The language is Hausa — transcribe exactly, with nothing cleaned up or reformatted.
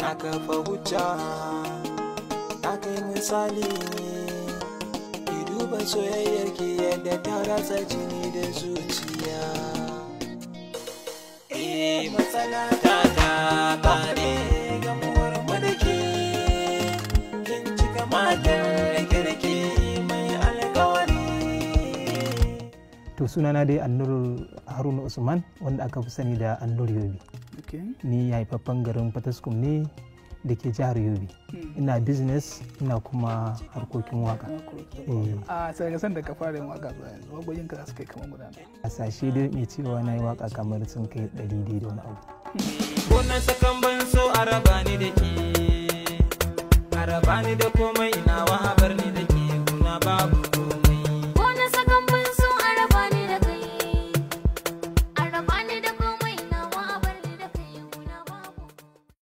na kafa hujja na kai misali ki duba soyayyar ki yadda ta rasa jini da zuciya. Eh matsala ta ta kare gamuwar mu da ke kin cika matar kirki mai alkawari. To sunana dai Annur Haruna Usman wanda aka fi sani da Annur Yobe. Ni haifaffen garin Fataskum ne da ke jihar Yobe. Ina business ina kuma harkokin waka. A sai san da ka fara yin waka zuwa yanzu wagogin ka su kai kamar guda ne. A sashe dai mai cewa na yi waka kamar sun kai ɗari dai da wani abu. Wannan sakan ban so a raba ni da ke, a raba ni da komai.